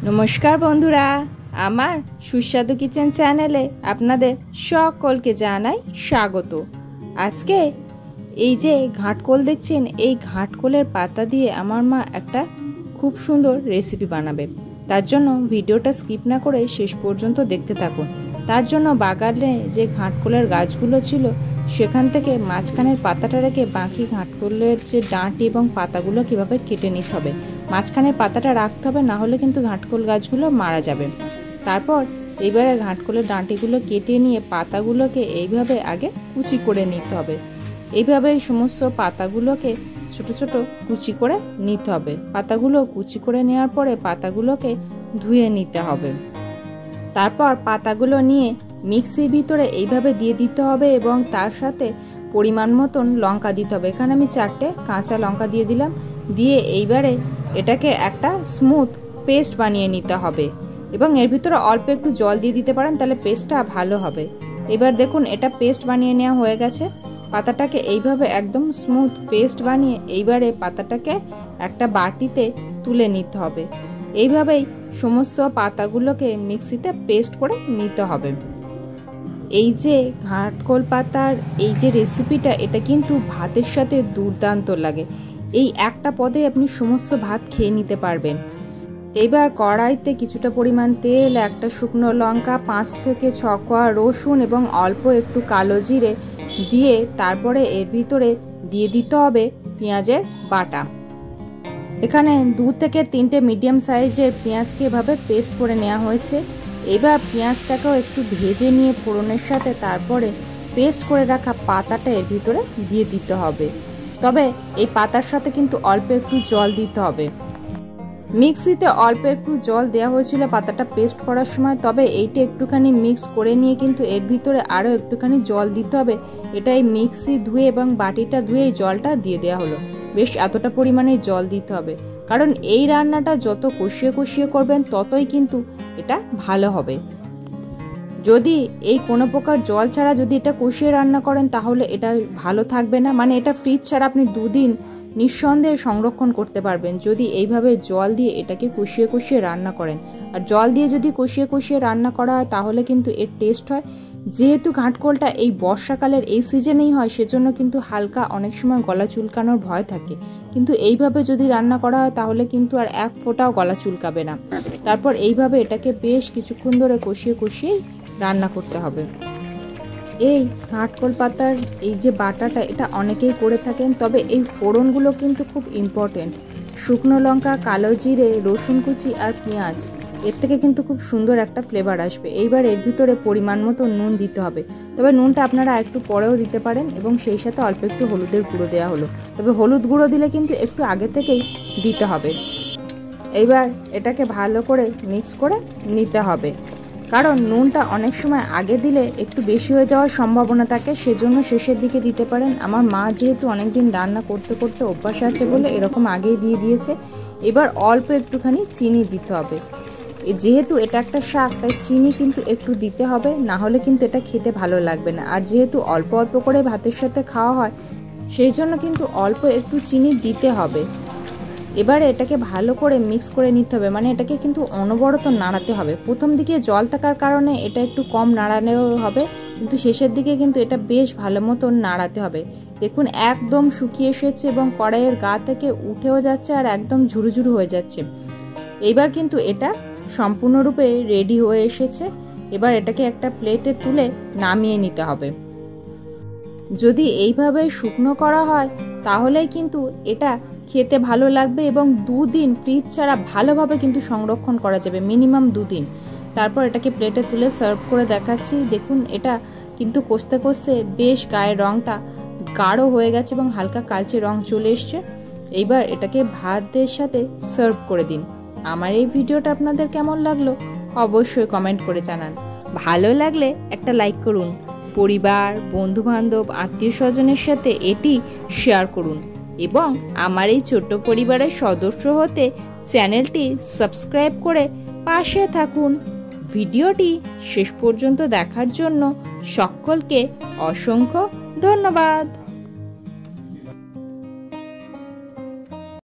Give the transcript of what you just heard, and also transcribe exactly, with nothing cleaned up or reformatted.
নমস্কার বন্ধুরা, আমার সুস্বাদু কিচেন চ্যানেলে আপনাদের সকলকে জানাই স্বাগত। আজকে এই যে ঘাটকোল দেখছেন, এই ঘাটকোলের পাতা দিয়ে আমার মা একটা খুব সুন্দর রেসিপি বানাবে। তার জন্য ভিডিওটা স্কিপ না করে শেষ পর্যন্ত দেখতে থাকুন। তার জন্য বাগানে যে ঘাটকোলের গাছগুলো ছিল সেখান থেকে মাঝখানের পাতাটা রেখে বাকি ঘাটকোলের যে ডাঁটি এবং পাতাগুলো কীভাবে কেটে নিতে হবে। মাঝখানের পাতাটা রাখতে হবে, না হলে কিন্তু ঘাটকোল গাছগুলো মারা যাবে। তারপর এইবারে ঘাটকোলের ডাঁটিগুলো কেটে নিয়ে পাতাগুলোকে এইভাবে আগে কুচি করে নিতে হবে। এইভাবে সমস্ত পাতাগুলোকে ছোট ছোট কুচি করে নিতে হবে। পাতাগুলো কুচি করে নেওয়ার পরে পাতাগুলোকে ধুয়ে নিতে হবে। তারপর পাতাগুলো নিয়ে মিক্সির ভিতরে এইভাবে দিয়ে দিতে হবে এবং তার সাথে পরিমাণ মতন লঙ্কা দিতে হবে। এখানে আমি চারটে কাঁচা লঙ্কা দিয়ে দিলাম। দিয়ে এইবারে এটাকে একটা স্মুথ পেস্ট বানিয়ে নিতে হবে এবং এর ভিতরে অল্প একটু জল দিয়ে দিতে পারেন, তাহলে পেস্টটা ভালো হবে। এবার দেখুন এটা পেস্ট বানিয়ে নেওয়া হয়ে গেছে। পাতাটাকে এইভাবে একদম স্মুথ পেস্ট বানিয়ে এইবারে পাতাটাকে একটা বাটিতে তুলে নিতে হবে। এইভাবেই সমস্ত পাতাগুলোকে মিক্সিতে পেস্ট করে নিতে হবে। এই যে ঘাটকোল পাতার এই যে রেসিপিটা, এটা কিন্তু ভাতের সাথে দুর্দান্ত লাগে। এই একটা পদে আপনি সমস্ত ভাত খেয়ে নিতে পারবেন। এবার কড়াইতে কিছুটা পরিমাণ তেল, একটা শুকনো লঙ্কা, পাঁচ থেকে ছ কোয়া রসুন এবং অল্প একটু কালো জিরে দিয়ে তারপরে এর ভিতরে দিয়ে দিতে হবে পেঁয়াজের বাটা। এখানে দু থেকে তিনটে মিডিয়াম সাইজের পেঁয়াজকে এভাবে পেস্ট করে নেওয়া হয়েছে। এবার পেঁয়াজটাকেও একটু ভেজে নিয়ে ফোড়নের সাথে তারপরে পেস্ট করে রাখা পাতাটা এর ভিতরে দিয়ে দিতে হবে। তবে এই পাতার সাথে কিন্তু অল্প একটু জল দিতে হবে। মিক্সিতে অল্প একটু জল দেওয়া হয়েছিল পাতাটা পেস্ট করার সময়, তবে এইটা একটুখানি মিক্স করে নিয়ে কিন্তু এর ভিতরে আরও একটুখানি জল দিতে হবে। এটা এই মিক্সি ধুয়ে এবং বাটিটা ধুয়ে এই জলটা দিয়ে দেওয়া হলো। বেশ এতটা পরিমাণে জল দিতে হবে, কারণ এই রান্নাটা যত কষিয়ে কষিয়ে করবেন ততই কিন্তু এটা ভালো হবে। যদি এই কোনো প্রকার জল ছাড়া যদি এটা কষিয়ে রান্না করেন তাহলে এটা ভালো থাকবে না। মানে এটা ফ্রিজ ছাড়া আপনি দুদিন নিঃসন্দেহে সংরক্ষণ করতে পারবেন যদি এইভাবে জল দিয়ে এটাকে কষিয়ে কষিয়ে রান্না করেন। আর জল দিয়ে যদি কষিয়ে কষিয়ে রান্না করা হয় তাহলে কিন্তু এর টেস্ট হয়। যেহেতু ঘাটকোলটা এই বর্ষাকালের এই সিজনেই হয়, সেজন্য কিন্তু হালকা অনেক সময় গলা চুলকানোর ভয় থাকে, কিন্তু এইভাবে যদি রান্না করা হয় তাহলে কিন্তু আর এক ফোঁটাও গলা চুলকাবে না। তারপর এইভাবে এটাকে বেশ কিছুক্ষণ ধরে কষিয়ে কষিয়ে রান্না করতে হবে। এই ঘাটকোল পাতার এই যে বাটাটা, এটা অনেকেই করে থাকেন, তবে এই ফোড়নগুলো কিন্তু খুব ইম্পর্টেন্ট। শুকনো লঙ্কা, কালো জিরে, রসুন কুচি আর পেঁয়াজ, এর থেকে কিন্তু খুব সুন্দর একটা ফ্লেভার আসবে। এইবার এর ভিতরে পরিমাণ মতো নুন দিতে হবে। তবে নুনটা আপনারা একটু পরেও দিতে পারেন এবং সেই সাথে অল্প একটু হলুদের গুঁড়ো দেওয়া হলো। তবে হলুদ গুঁড়ো দিলে কিন্তু একটু আগে থেকেই দিতে হবে। এইবার এটাকে ভালো করে মিক্স করে নিতে হবে, কারণ নুনটা অনেক সময় আগে দিলে একটু বেশি হয়ে যাওয়ার সম্ভাবনা থাকে, সেজন্য শেষের দিকে দিতে পারেন। আমার মা যেহেতু অনেকদিন রান্না করতে করতে অভ্যাস আছে বলে এরকম আগেই দিয়ে দিয়েছে। এবার অল্প একটুখানি চিনি দিতে হবে। যেহেতু এটা একটা শাক, তাই চিনি কিন্তু একটু দিতে হবে, না হলে কিন্তু এটা খেতে ভালো লাগবে না। আর যেহেতু অল্প অল্প করে ভাতের সাথে খাওয়া হয়, সেই জন্য কিন্তু অল্প একটু চিনি দিতে হবে। এবারে এটাকে ভালো করে মিক্স করে নিতে হবে, মানে এটাকে কিন্তু অনবরত নাড়াতে হবে। প্রথম দিকে জল থাকার কারণে এটা একটু কম নাড়ানো হবে, কিন্তু শেষের দিকে কিন্তু এটা বেশ ভালো মতো নাড়াতে হবে। দেখুন একদম শুকিয়ে এসেছে এবং কড়াইয়ের গা থেকে উঠেও যাচ্ছে আর একদম ঝুরুঝুরু হয়ে যাচ্ছে। এইবার কিন্তু এটা সম্পূর্ণরূপে রেডি হয়ে এসেছে। এবার এটাকে একটা প্লেটে তুলে নামিয়ে নিতে হবে। যদি এইভাবে শুকনো করা হয় তাহলেই কিন্তু এটা খেতে ভালো লাগবে এবং দুদিন ফ্রিজ ছাড়া ভালোভাবে কিন্তু সংরক্ষণ করা যাবে, মিনিমাম দুদিন। তারপর এটাকে প্লেটে তুলে সার্ভ করে দেখাচ্ছি। দেখুন এটা কিন্তু কষতে কষতে বেশ গায়ের রঙটা গাঢ় হয়ে গেছে এবং হালকা কালচে রং চলে এসছে। এইবার এটাকে ভাতের সাথে সার্ভ করে দিন। আমার এই ভিডিওটা আপনাদের কেমন লাগলো অবশ্যই কমেন্ট করে জানান। ভালো লাগলে একটা লাইক করুন। পরিবার, বন্ধুবান্ধব, আত্মীয় স্বজনের সাথে এটি শেয়ার করুন এবং আমার এই ছোট্ট পরিবারের সদস্য হতে চ্যানেলটি সাবস্ক্রাইব করে পাশে থাকুন। ভিডিওটি শেষ পর্যন্ত দেখার জন্য সকলকে অসংখ্য ধন্যবাদ।